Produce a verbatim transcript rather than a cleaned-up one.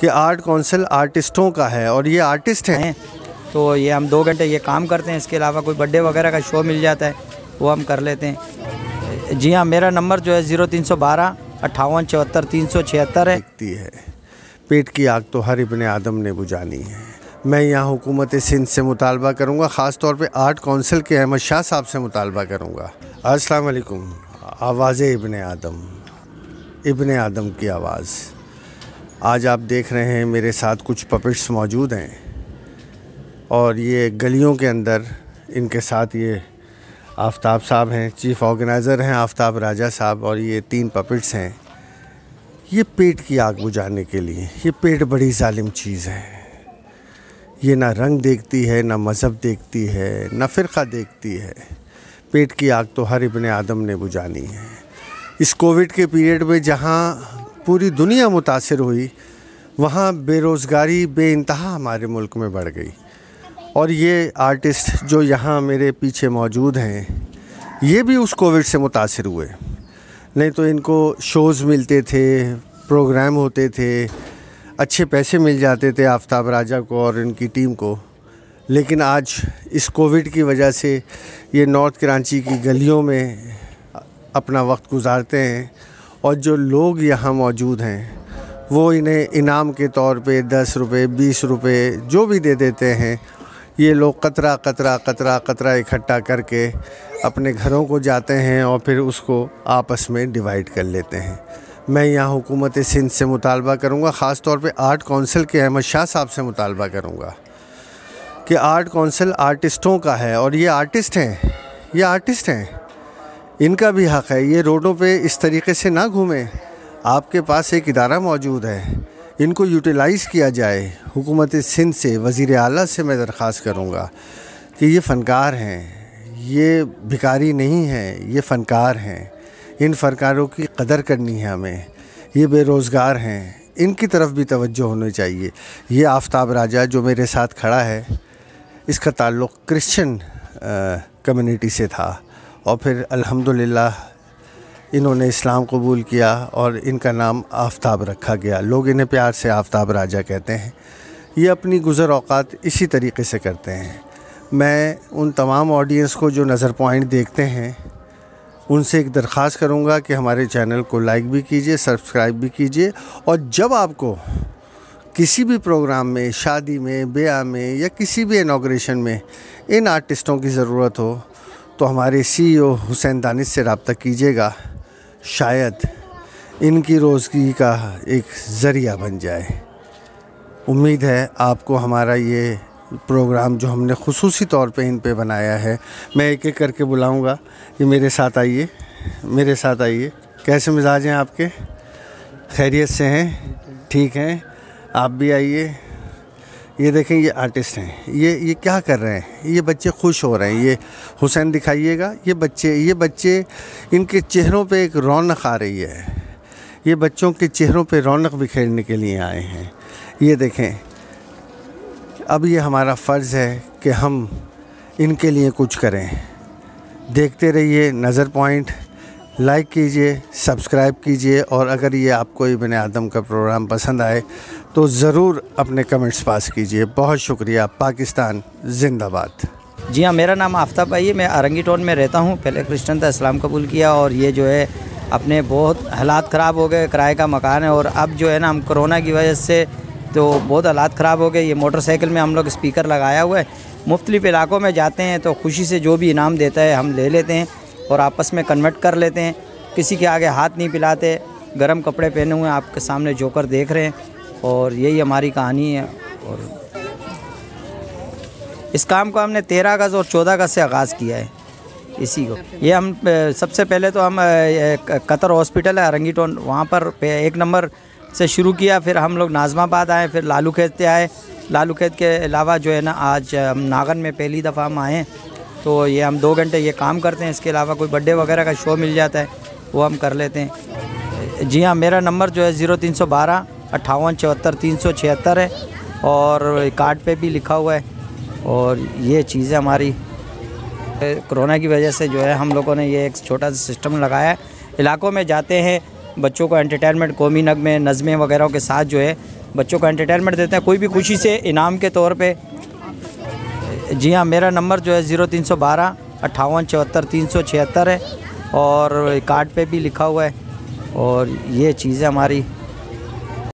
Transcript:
कि art council आर्टिस्टों का है और ये आर्टिस्ट हैं, तो ये हम दो घंटे ये काम करते हैं। इसके अलावा कोई बर्थडे वगैरह का शो मिल जाता है वो हम कर लेते हैं। जी हाँ, मेरा नंबर जो है ज़ीरो तीन सौ बारह अट्ठावन चौहत्तर तीन सौ छिहत्तर है। दिखती है पेट की आग तो हर इब्ने आदम ने बुझानी है। मैं यहाँ हुकूमत सिंध से मुतालबा करूँगा, ख़ास तौर पे आर्ट काउंसिल के अहमद शाह साहब से मुतालबा करूँगा। अस्सलाम वालेकुम। आवाज़ इब्ने आदम, इब्ने आदम की आवाज़। आज आप देख रहे हैं मेरे साथ कुछ पपेट्स मौजूद हैं और ये गलियों के अंदर इनके साथ ये आफ्ताब साहब हैं, चीफ़ ऑर्गेनाइज़र हैं आफ्ताब राजा साहब, और ये तीन पपेट्स हैं। ये पेट की आग बुझाने के लिए, ये पेट बड़ी जालिम चीज़ है। ये ना रंग देखती है, ना मज़हब देखती है, ना फ़िरक़ा देखती है। पेट की आग तो हर इब्ने आदम ने बुझानी है। इस कोविड के पीरियड में जहाँ पूरी दुनिया मुतासिर हुई, वहाँ बेरोज़गारी बेइंतहा हमारे मुल्क में बढ़ गई। और ये आर्टिस्ट जो यहाँ मेरे पीछे मौजूद हैं, ये भी उस कोविड से मुतासिर हुए। नहीं तो इनको शोज़ मिलते थे, प्रोग्राम होते थे, अच्छे पैसे मिल जाते थे आफ्ताब राजा को और इनकी टीम को। लेकिन आज इस कोविड की वजह से ये नॉर्थ कराची की गलियों में अपना वक्त गुजारते हैं और जो लोग यहाँ मौजूद हैं वो इन्हें इनाम के तौर पे दस रुपये बीस रुपये जो भी दे देते हैं। ये लोग कतरा कतरा कतरा कतरा इकट्ठा करके अपने घरों को जाते हैं और फिर उसको आपस में डिवाइड कर लेते हैं। मैं यहाँ हुकूमत सिंध से मुतालबा करूँगा, ख़ास तौर पे आर्ट काउंसिल के अहमद शाह साहब से मुतालबा करूँगा कि आर्ट काउंसिल आर्टिस्टों का है और ये आर्टिस्ट हैं, ये आर्टिस्ट हैं, इनका भी हक़ है। ये रोडों पे इस तरीके से ना घूमें। आपके पास एक इदारा मौजूद है, इनको यूटिलाइज़ किया जाए। हुकूमत सिंध से, वज़ीर आला से मैं दरख्वास्त करूँगा कि ये फ़नकार हैं, ये भिखारी नहीं हैं, ये फ़नकार हैं। इन फ़नकारों की कदर करनी है हमें। ये बेरोज़गार हैं, इनकी तरफ भी तवज्जो होनी चाहिए। ये आफ्ताब राजा जो मेरे साथ खड़ा है, इसका ताल्लुक़ क्रिश्चियन कम्युनिटी से था और फिर अल्हम्दुलिल्लाह इन्होंने इस्लाम कबूल किया और इनका नाम आफ्ताब रखा गया। लोग इन्हें प्यार से आफ्ताब राजा कहते हैं। ये अपनी गुज़र औक़ात इसी तरीके से करते हैं। मैं उन तमाम ऑडियंस को जो नज़र पॉइंट देखते हैं उनसे एक दरख्वास्त करूँगा कि हमारे चैनल को लाइक भी कीजिए, सब्सक्राइब भी कीजिए, और जब आपको किसी भी प्रोग्राम में, शादी में, ब्याह में या किसी भी इनॉग्रेशन में इन आर्टिस्टों की ज़रूरत हो तो हमारे सी ई ओ हुसैन दानिश से रब्ता कीजिएगा। शायद इनकी रोज़गी का एक ज़रिया बन जाए। उम्मीद है आपको हमारा ये प्रोग्राम जो हमने ख़ुसूसी तौर पे इन पे बनाया है, मैं एक एक करके बुलाऊंगा कि मेरे साथ आइए, मेरे साथ आइए। कैसे मिजाज हैं आपके? खैरियत से हैं? ठीक हैं? आप भी आइए। ये देखें, ये आर्टिस्ट हैं, ये ये क्या कर रहे हैं? ये बच्चे खुश हो रहे हैं। ये हुसैन दिखाइएगा। ये बच्चे ये बच्चे इनके चेहरों पे एक रौनक आ रही है। ये बच्चों के चेहरों पे रौनक बिखेरने के लिए आए हैं। ये देखें, अब ये हमारा फ़र्ज़ है कि हम इनके लिए कुछ करें। देखते रहिए नज़र पॉइंट, लाइक कीजिए, सब्सक्राइब कीजिए, और अगर ये आपको इब्ने आदम का प्रोग्राम पसंद आए तो ज़रूर अपने कमेंट्स पास कीजिए। बहुत शुक्रिया। पाकिस्तान जिंदाबाद। जी हाँ, मेरा नाम आफ्ताब भाई है। मैं अरंगी टाउन में रहता हूँ। पहले क्रिश्चियन था, इस्लाम कबूल किया, और ये जो है अपने बहुत हालात ख़राब हो गए। किराए का मकान है और अब जो है ना हम कोरोना की वजह से तो बहुत हालात ख़राब हो गए। ये मोटरसाइकिल में हम लोग स्पीकर लगाया हुआ है, मुख्तलिफ़ इलाकों में जाते हैं तो खुशी से जो भी इनाम देता है हम ले लेते हैं और आपस में कन्वर्ट कर लेते हैं। किसी के आगे हाथ नहीं पिलाते। गर्म कपड़े पहने हुए हैं, आपके सामने जोकर देख रहे हैं, और यही हमारी कहानी है। और इस काम को हमने तेरह अगस्त और चौदह अगस्त से आगाज़ किया है। इसी को ये हम सबसे पहले तो हम कतर हॉस्पिटल है अरंगी टाउन, वहाँ पर एक नंबर से शुरू किया। फिर हम लोग नाज़माबाद आए, फिर लालू खेत से आए। लालू खेत के अलावा जो है ना आज हम नागन में पहली दफ़ा हम आए, तो ये हम दो घंटे ये काम करते हैं। इसके अलावा कोई बर्थडे वगैरह का शो मिल जाता है वो हम कर लेते हैं। जी हाँ, मेरा नंबर जो है ज़ीरो तीन सौ बारह अट्ठावन चौहत्तर तीन सौ छिहत्तर है और कार्ड पे भी लिखा हुआ है। और ये चीज़ें हमारी कोरोना की वजह से जो है हम लोगों ने ये एक छोटा सा सिस्टम लगाया है। इलाकों में जाते हैं, बच्चों को एंटरटेनमेंट, कौमी नगमे, नज़में वगैरह के साथ जो है बच्चों को एंटरटेनमेंट देते हैं, कोई भी खुशी से इनाम के तौर पे। जी हाँ, मेरा नंबर जो है ज़ीरो तीन सौ बारह अट्ठावन चौहत्तर तीन सौ छिहत्तर है और कार्ड पे भी लिखा हुआ है। और ये चीज़ है हमारी।